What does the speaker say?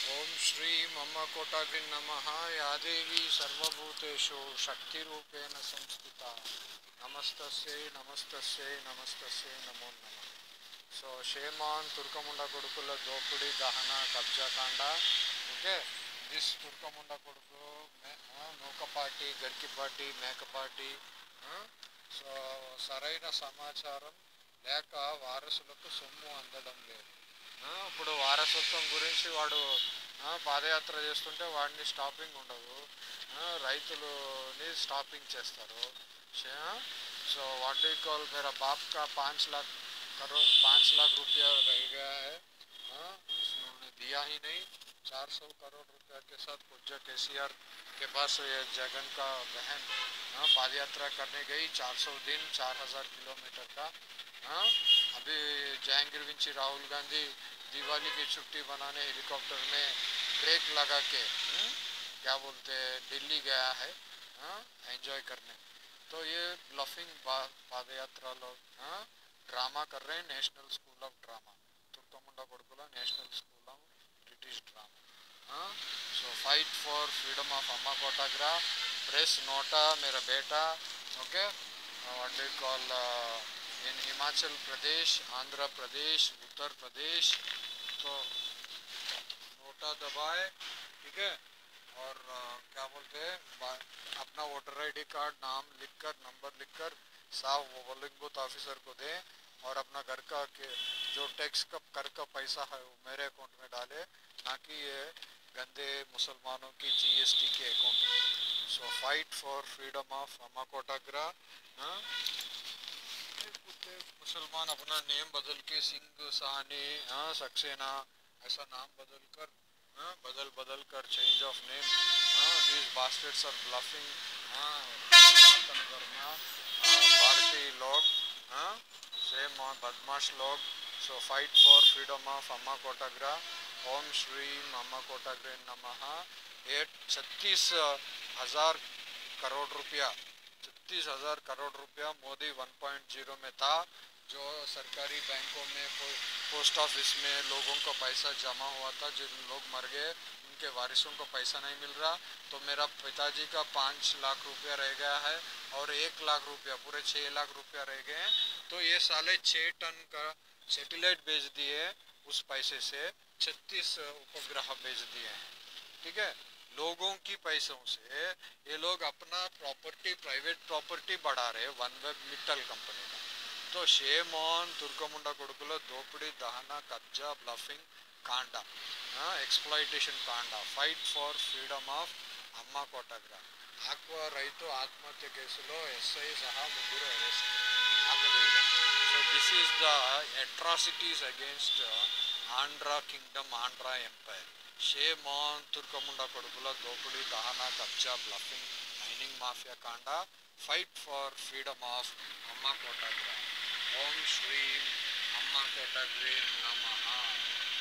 ओम श्री मम कोटाग्नि नमः। या देवी सर्वभूतेषु शक्तिरूपेण संस्थिता नमस्तस्यै नमस्तस्यै नमस्तस्यै नमो नमः. సో షేమాన్ తుర్కముండ కొడుకుల దోపిడీ దహన కబ్జా కాండ. ఓకే, దిస్ తుర్కముండ కొడుకు నూకపాటి గరికిపాటి మేకపాటి. సో సరైన సమాచారం లేక వారసులకు సొమ్ము అందడం లేదు. ఇప్పుడు వారసత్వం గురించి వాడు పాదయాత్ర చేస్తుంటే వాడిని స్టాపింగ్ ఉండదు, రైతులని స్టాపింగ్ చేస్తారు. సో వాట్ डू कॉल मेरा बाप का 5 लाख रुपया रह गया है, उसने दिया ही नहीं. 400 करोड़ रुपया के साथ पूज्य केसीआर के पास ये जगन का बहन पाद यात्रा करने गई. 400 दिन 4000 किलोमीटर का. अभी जहांगीर विंची राहुल गांधी दिवाली की छुट्टी बनाने हेलीकॉप्टर में ब्रेक लगा के क्या बोलते दिल्ली गया है एंजॉय करने. तो ये ब्लफिंग पाद यात्रा लोग ड्रामा कर रहे हैं. नेशनल स्कूल ऑफ ड्रामा तुर्कमुंडा कोडकुला national school of British drama. So fight for freedom of अम्मा कोटाग्रा. प्रेस नोटा मेरा बेटा. Okay, what do call in Himachal Pradesh, Andhra Pradesh, Uttar Pradesh. तो नोटा दबाए, ठीक है. और क्या बोलते हैं, अपना वोटर आईडी कार्ड नाम लिखकर नंबर लिखकर साफ पोलिंग बूथ ऑफिसर को दें और अपना घर का जो टैक्स का कर का पैसा है वो मेरे अकाउंट में डाले, ना कि ये गंदे मुसलमानों की जीएसटी के अकाउंट में. So fight for freedom of अम्मा कोटाग्रा. मुसलमान अपना नेम बदल के सिंह सहानी सक्सेना ऐसा नाम बदल कर बदल कर change of name. This bastards are bluffing. भारतीय लोग सेम बदमाश लोग. So fight for freedom of अम्मा कोटाग्रा. ओम श्री अम्मा कोटाग्रे नमः. ये 36,000 करोड़ रुपया 36,000 करोड़ रुपया मोदी 1.0 में था, जो सरकारी बैंकों में पोस्ट ऑफिस में लोगों का पैसा जमा हुआ था. जिन लोग मर गए उनके वारिसों को पैसा नहीं मिल रहा. तो मेरा पिताजी का 5 लाख रुपया रह गया है और 1 लाख रुपया पूरे 6 लाख रुपया रह गए हैं. तो ये साले 6 टन का सैटेलाइट भेज दिए, उस पैसे से 36 उपग्रह भेज दिए हैं. ठीक है, लोगों की पैसों से ये लोग अपना प्रॉपर्टी प्राइवेट प्रॉपर्टी बढ़ा रहे. वन वेब मित्तल कंपनी का. तो शेम ऑन तुर्कमुंडा कोडकुला दोपड़ी दहना कब्जा ब्लफिंग कांडा, एक्सप्लॉइटेशन कांडा. फाइट फॉर फ्रीडम ऑफ अम्मा कोटाग्रा. ఆక్వా రైతు ఆత్మహత్య కేసులో ఎస్ఐ సహా ముగ్గురు అరెస్ట్ ఆపవేయడం. So this is the atrocities against Andhra kingdom, Andhra empire. Shame on तुर्कमुंडा कोडकुला दोपड़ी दहना कब्जा ब्लफिंग మైనింగ్ మాఫియా కాండా. ఫైట్ ఫార్ ఫ్రీడమ్ ఆఫ్ అమ్మా కోటాగ్రా. ఓం శ్రీ అమ్మా కోటాగ్రే నమః.